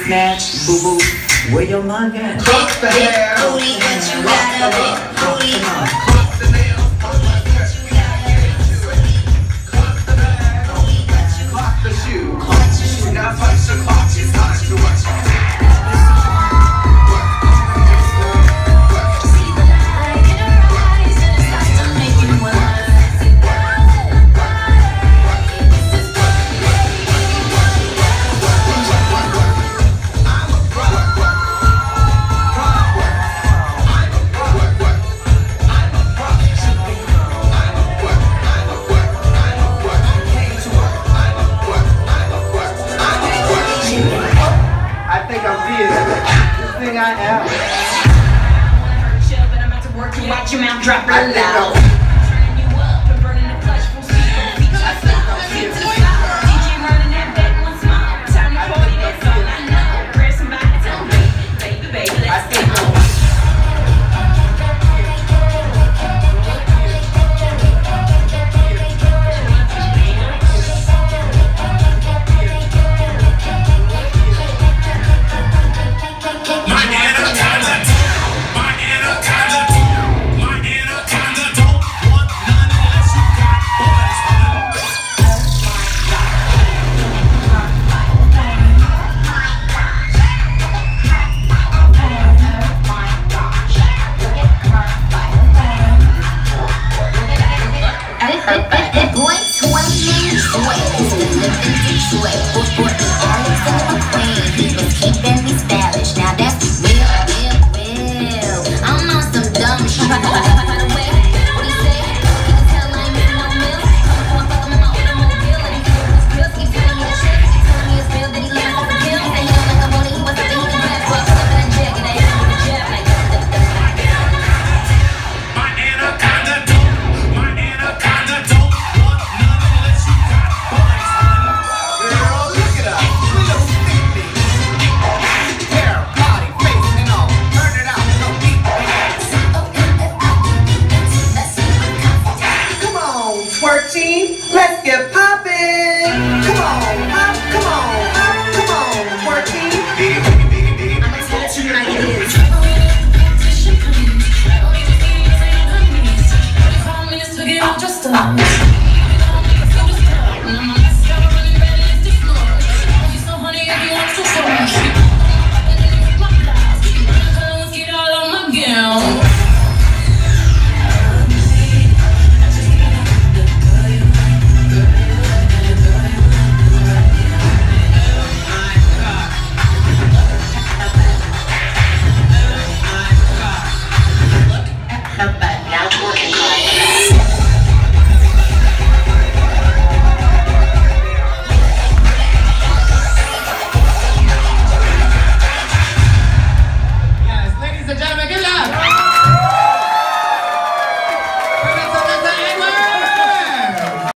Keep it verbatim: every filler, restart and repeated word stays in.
Snatch, boo boo, where your mug at? Clock the hair. Booty, what you got a big booty. Clock the nails. Clock the bag. Clock the shoe. Now punch the clock. It's time to watch. I am. But I'm about to work to watch your mouth drop real loud. Turning you up and burning the flesh full speed. Feet to the floor, feet to the floor. D J running that back one smile. Time to party, that's all I know. Grab somebody, tell me, baby, baby, let's go. Let's get poppin'! Come on, up, come on, up, come on, twerking. I'ma tell it to you like it is. All you need is enemies. All you call me is to get out your stuff.